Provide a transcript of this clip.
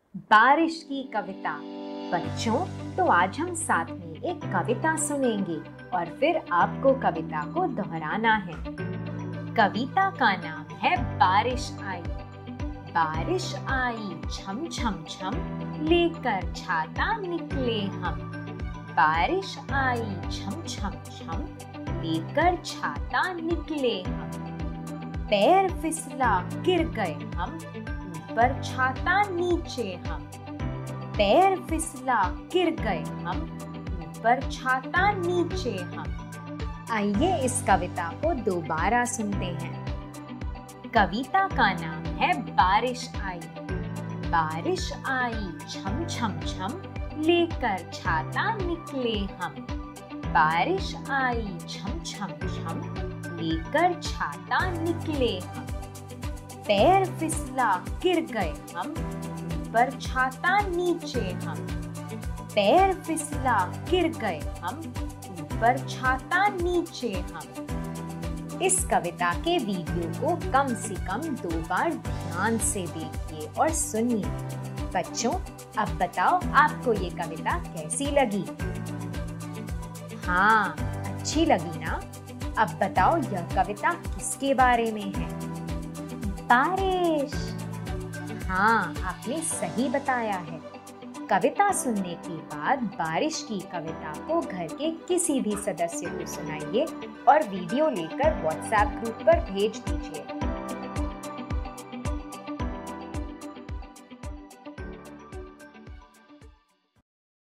बारिश की कविता। बच्चों, तो आज हम साथ में एक कविता सुनेंगे और फिर आपको कविता को दोहराना है। कविता का नाम है बारिश आई। बारिश आई छम छम छम, लेकर छाता निकले हम। बारिश आई छम छम छम, लेकर छाता निकले हम। पैर फिसला गिर गए हम, ऊपर छाता नीचे हम। पैर फिसला गिर गए हम, ऊपर छाता नीचे हम। आइए इस कविता को दोबारा सुनते हैं। कविता का नाम है बारिश आई। बारिश आई छम छम छम, लेकर छाता निकले हम। बारिश आई छम छम छम, लेकर छाता निकले हम। पैर फिसला गिर गए हम, ऊपर छाता नीचे हम। पैर फिसला गिर गए हम, ऊपर छाता नीचे हम। इस कविता के वीडियो को कम से कम 2 बार ध्यान से देखिए और सुनिए। बच्चों, अब बताओ आपको ये कविता कैसी लगी? हाँ, अच्छी लगी ना? अब बताओ यह कविता किसके बारे में है? बारिश। हाँ, आपने सही बताया है। कविता सुनने के बाद बारिश की कविता को घर के किसी भी सदस्य को सुनाइए और वीडियो लेकर व्हाट्सएप ग्रुप पर भेज दीजिए।